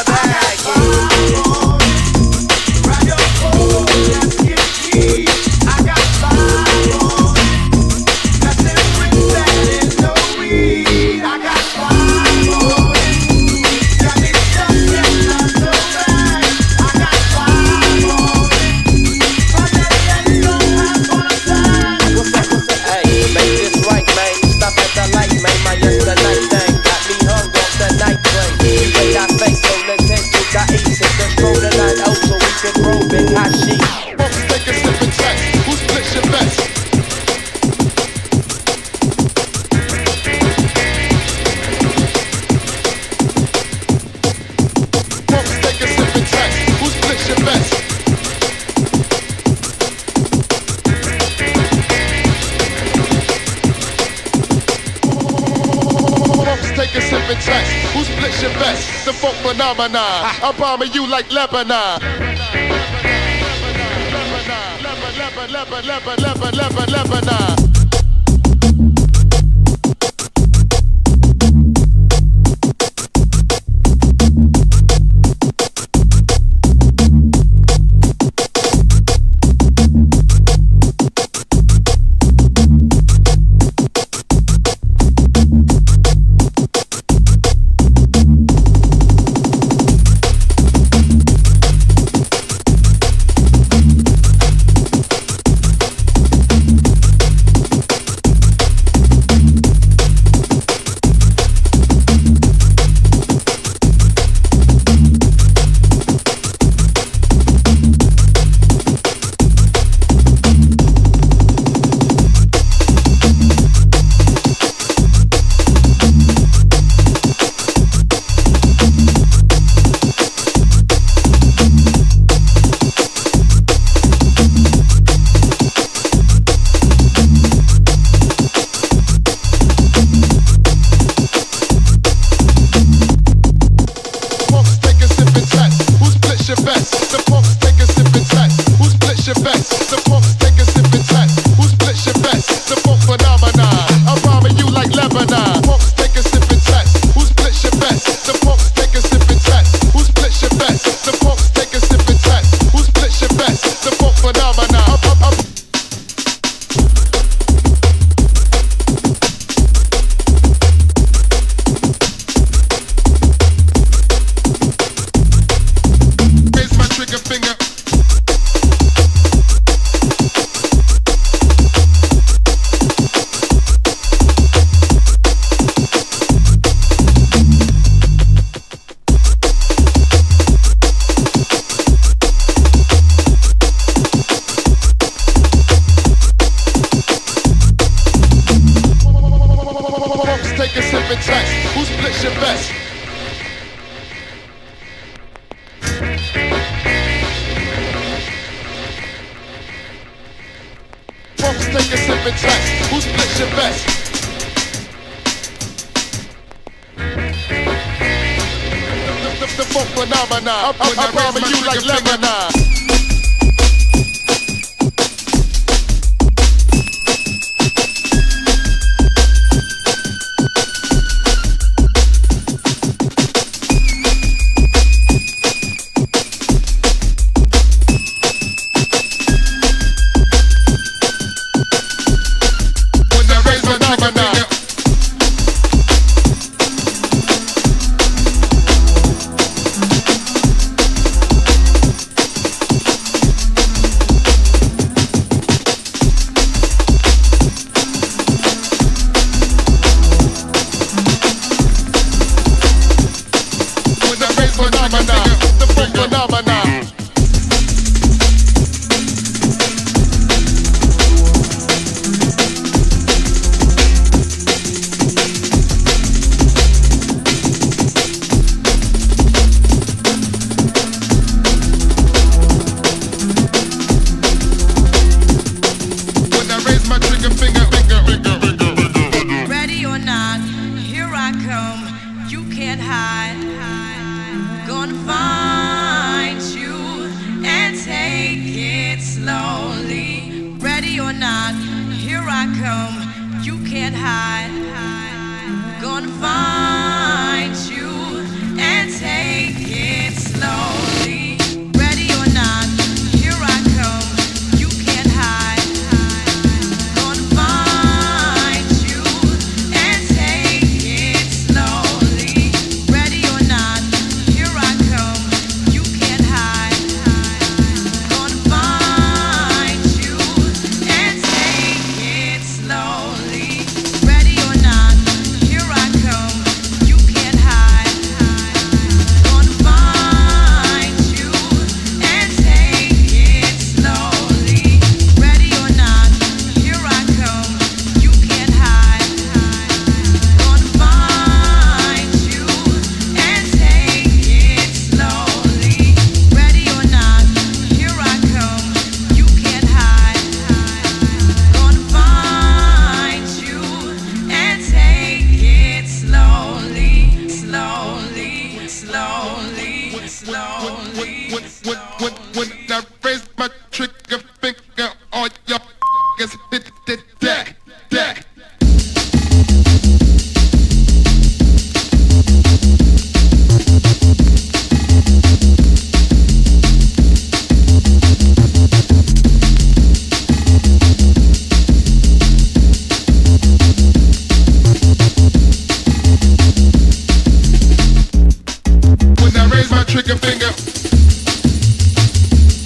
Who splits your best? The funk phenomenon. I'm bombing you like Lebanon. Lebanon. Who splits your best? Folks take a sip and tax. Who splits your best? The funk phenomenon. I'm bombing you like Lebanon. Gonna find you and take it slowly. Ready or not, here I come. You can't hide. Gonna find you and take it when I raise my trigger finger, all y'all niggas hit the deck, deck. When I raise my trigger finger,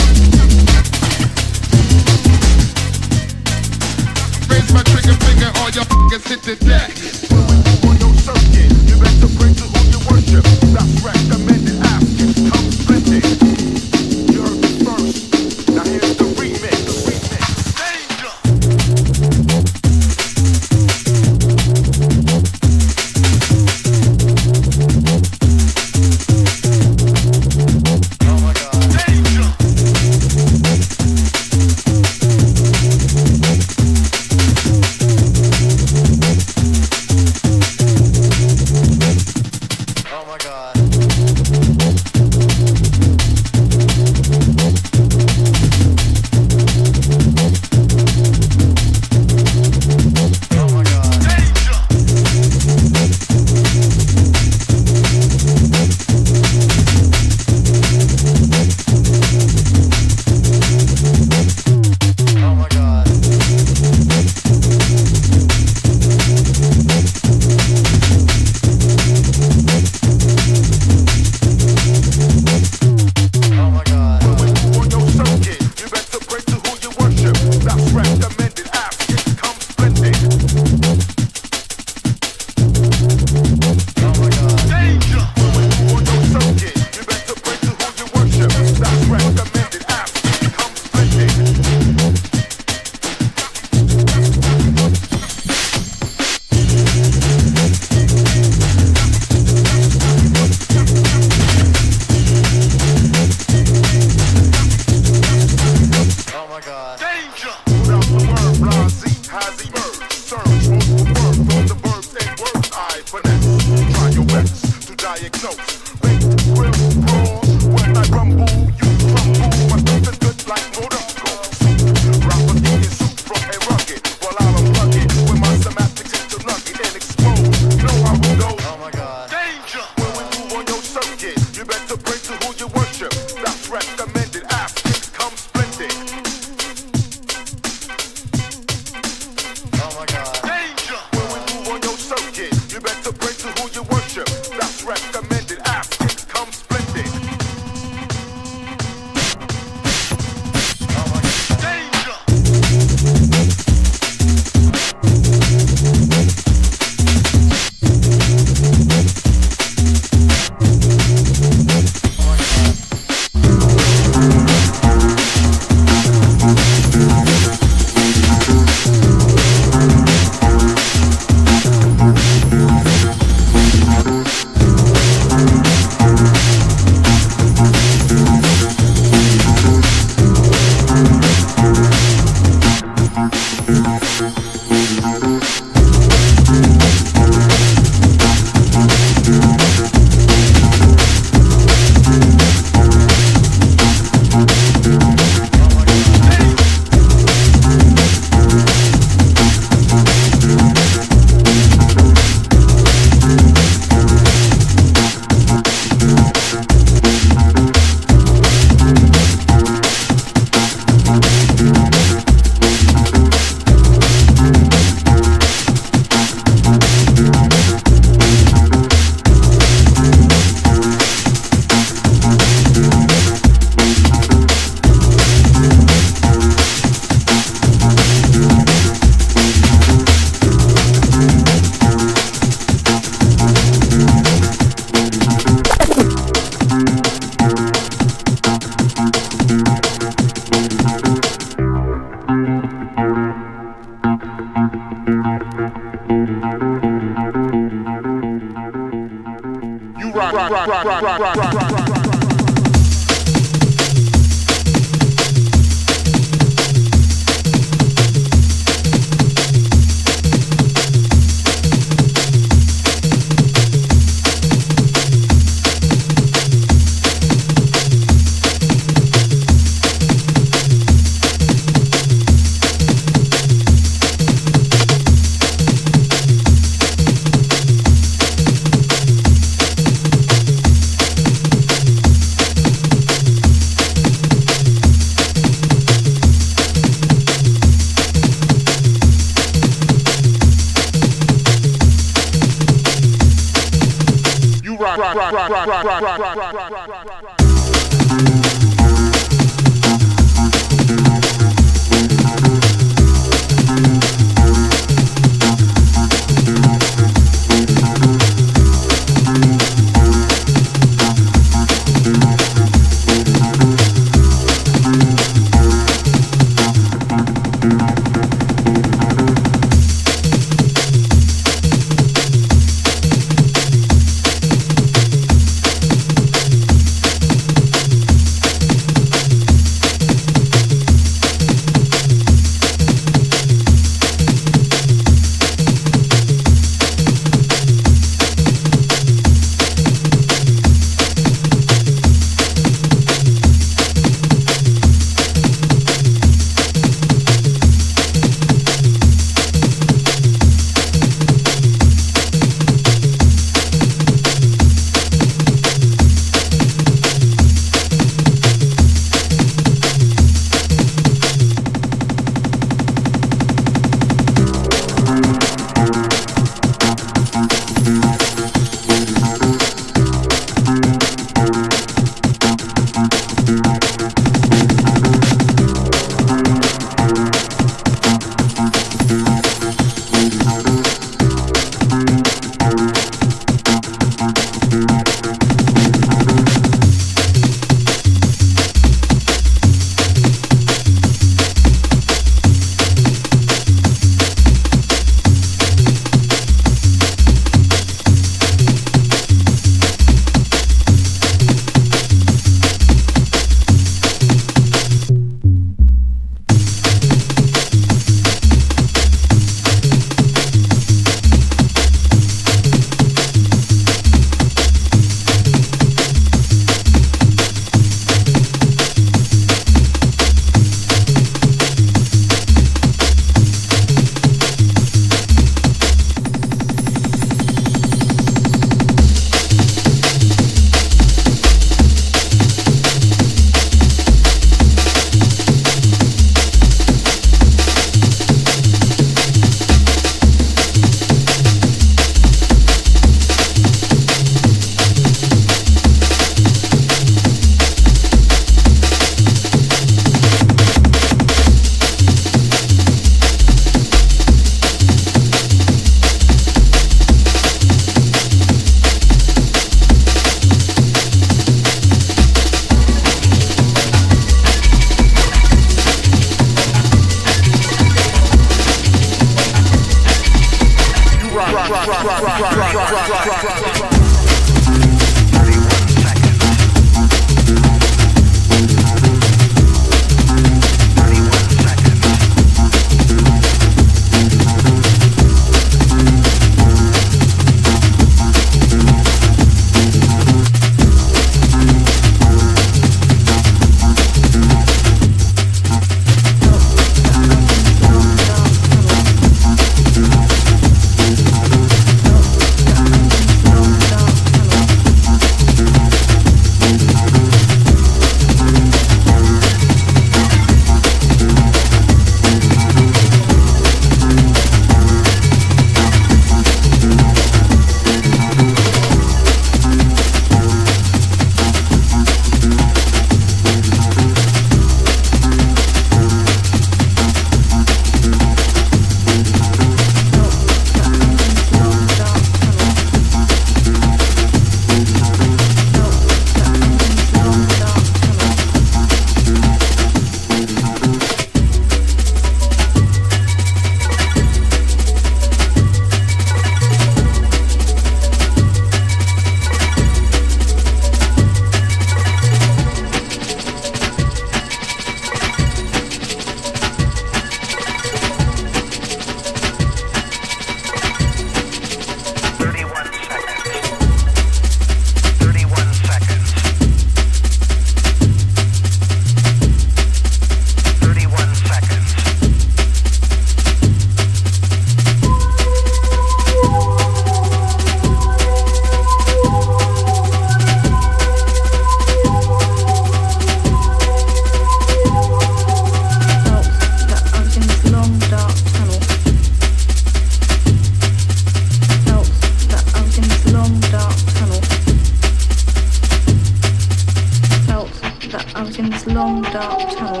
dark tunnel.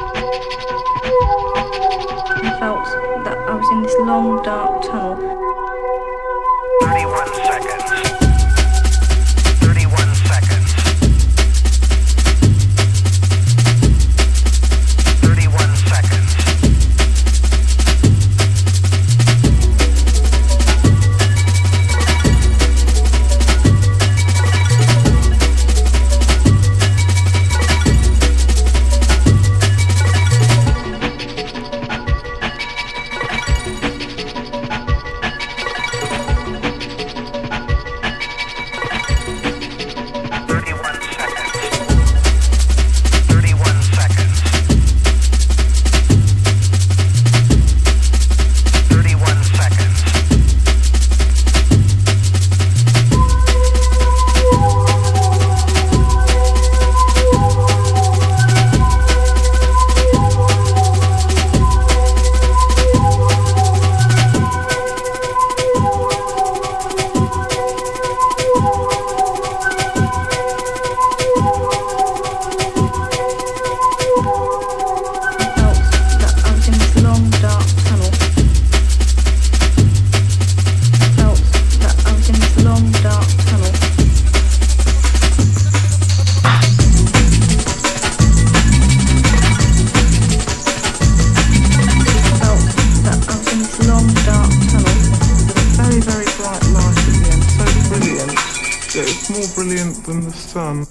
I felt that I was in this long dark tunnel. 31 seconds. 31 seconds. 31 seconds. It's more brilliant than the sun.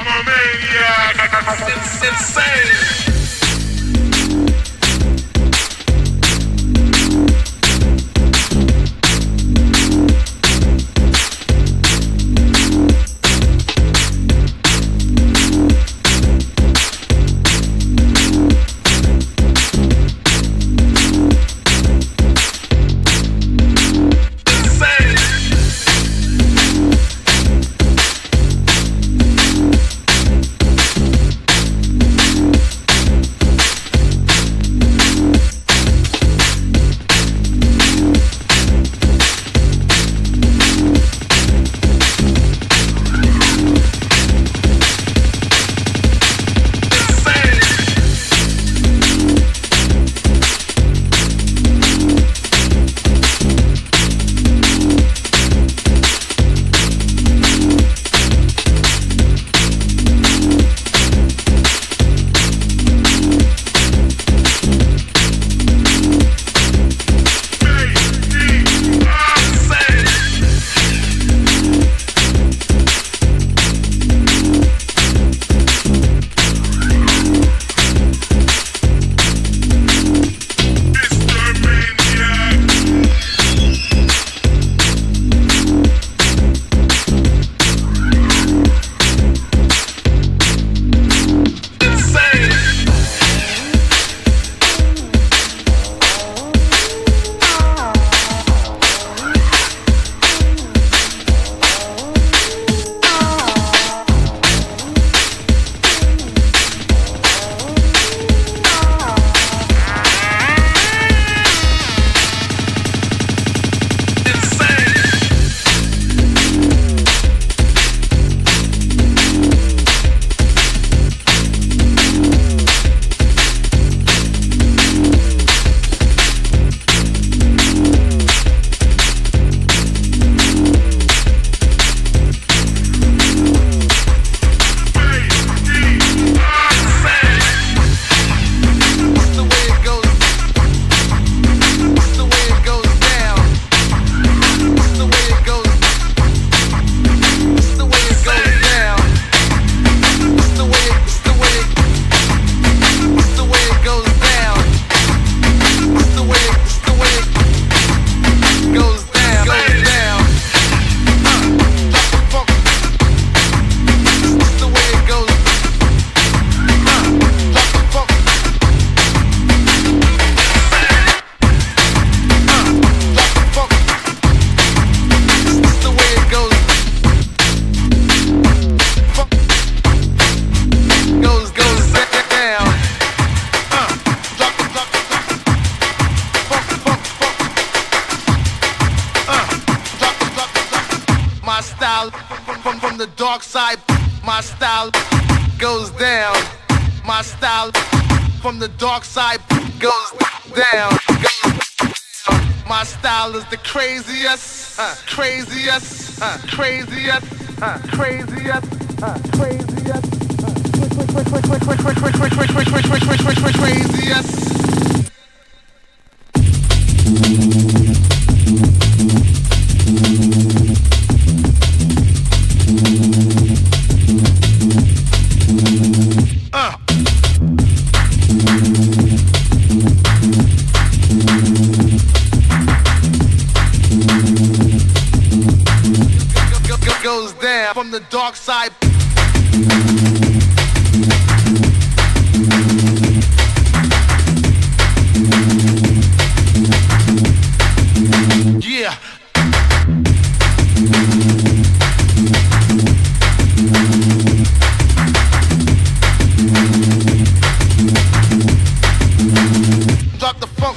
a maniac. It's insane. From the dark side, my style goes down. My style from the dark side goes down. My style is the craziest, craziest, craziest, craziest, craziest. Goes down from the dark side. Yeah. Drop the funk.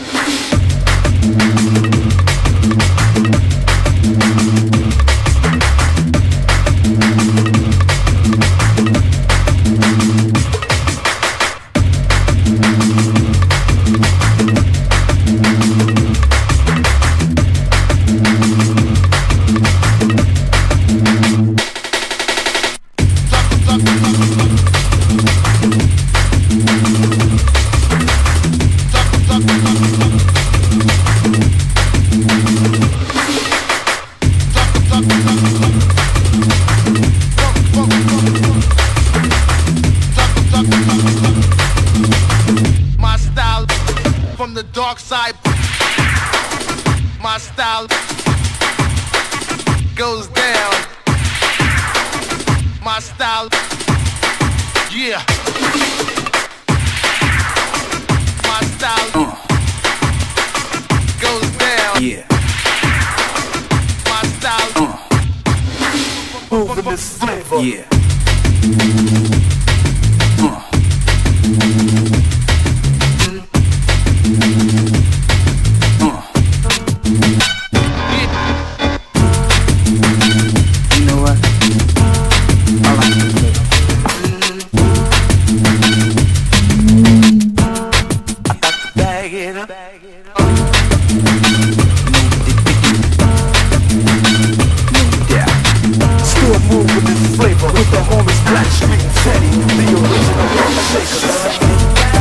dark side. My style goes down. My style, yeah. My style goes down. Yeah. My style Moving this flavor. Yeah. You know what? I like this flavor. I got to bag it up. Still moving this flavor with the homies Black Street and Teddy, the original roller shakers.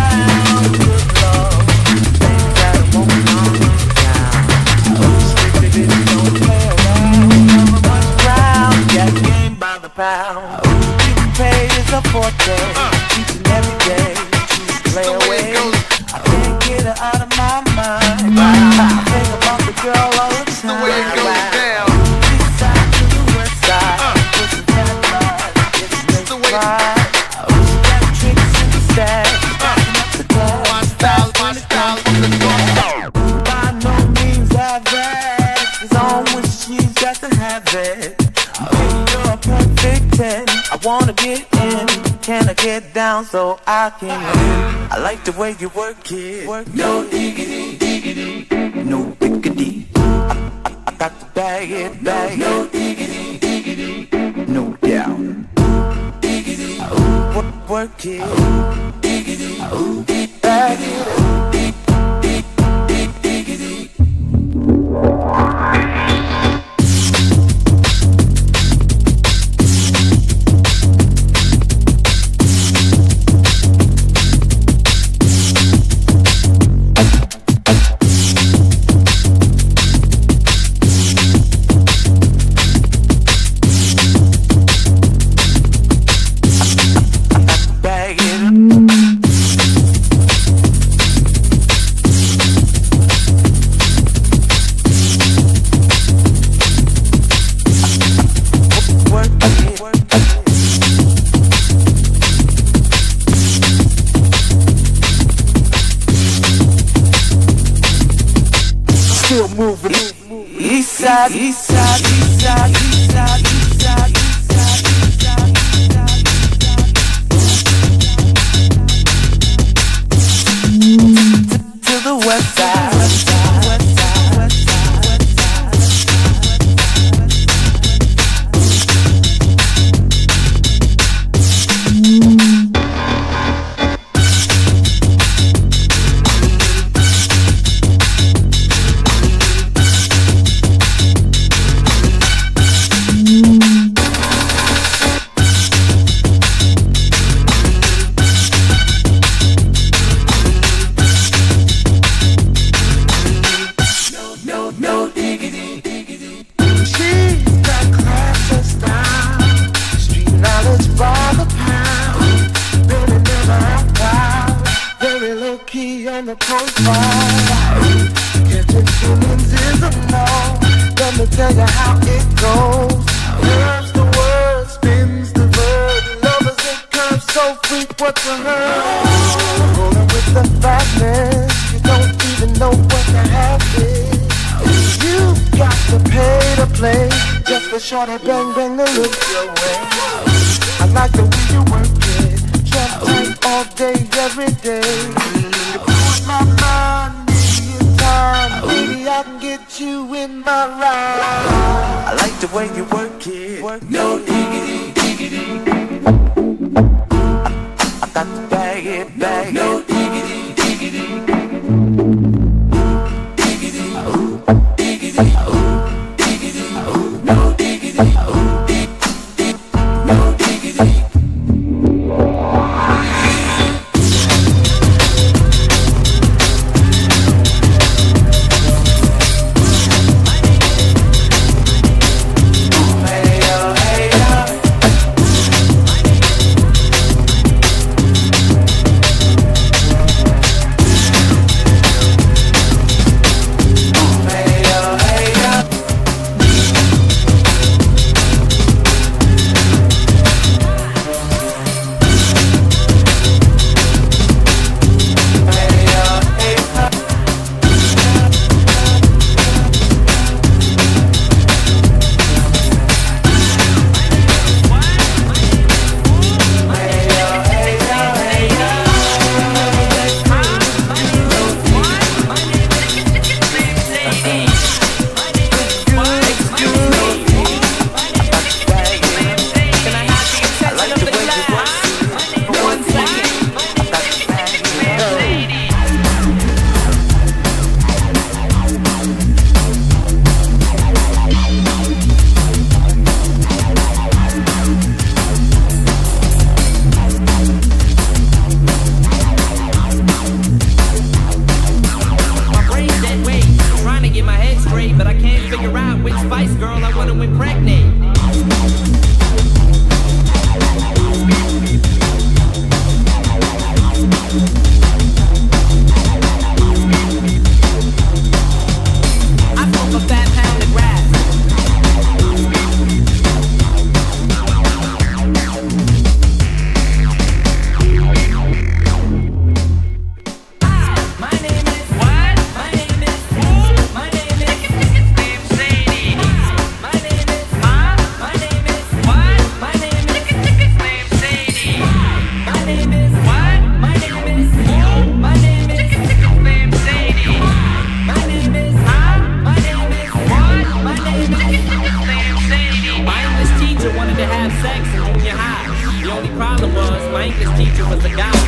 Pound. Getting paid is a forte. Each and every day, choose to play away. I can't get her out of my mind. I think about the girl all the time. the way it goes down. East side to the west side, with some bad blood, it's the way. She got tricks in the stash, backing up the club. My style from the dark. By no means average, it's on when she's got to have it. Baby, you're a perfect 10. I wanna get in. Can I get down so I can win? I like the way you work it. No diggity, diggity, no diggity. I got to bag it, bag it. No diggity, diggity, no doubt. Diggity, work it. Diggity, bag it. Diggity. Still moving. East side, east side, east side, east side, east side, east side, east side, east side. To the west side, west side, west side, west side, west side, on the profile. Catching feelings is a no. Let me tell you how it goes. Curves the word, spins the verb. Lovers and curves so freak what you heard. Rolling with the fatness, you don't even know what the half is. You got to pay to play just for shorty bang bang to look your way. I like the way you work it, jump tight all day, every day. My mind, in time, baby, I can get you in my ride. I like the way you work it, no diggity, diggity. I got to bag it, no diggity, diggity. Diggity, diggity, diggity, no diggity, no diggity. only problem was my English teacher was a guy.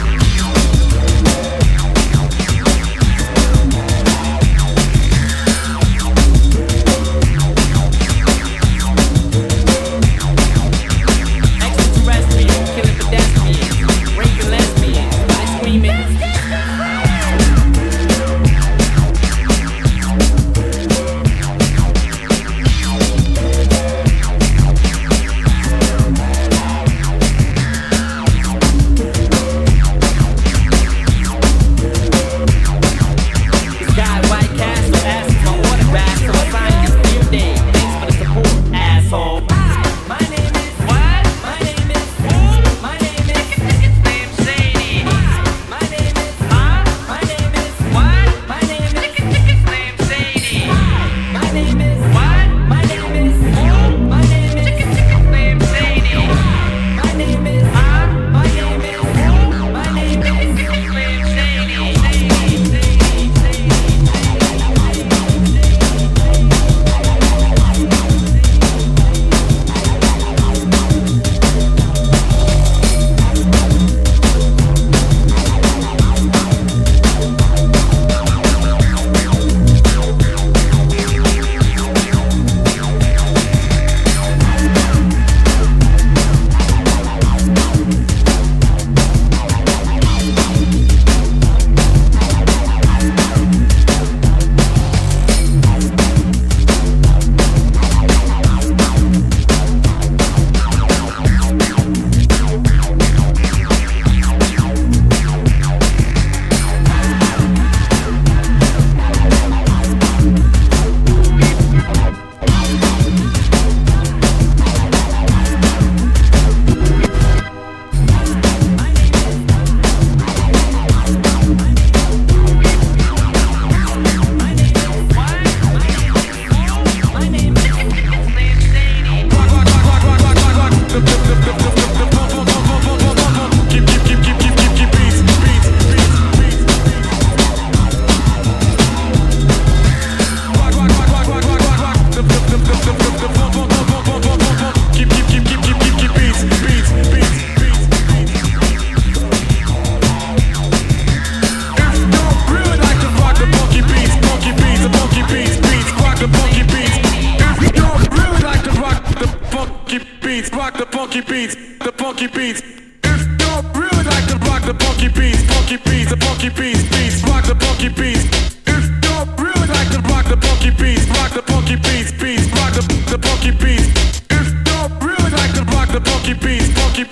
Rock the funky beats, the funky beats. If you really like to rock the funky beats, the funky beats, rock the funky beats. If you really like to rock the funky beats, rock the funky beats, rock the funky beats. If you really like to rock the funky beats, the funky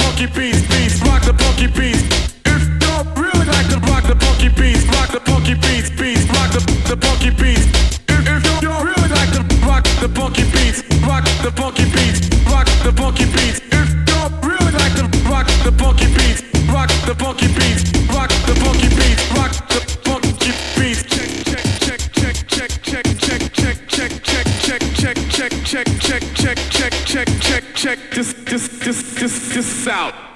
beats, rock the funky beats. If you really like to rock the funky beats, rock the funky beats, rock the funky beats. If you really like to rock the funky beats, rock the funky beats, rock the funky beats. If you really like to rock the funky beats, rock the funky beats, rock the funky beats, rock the funky beats. Check this out.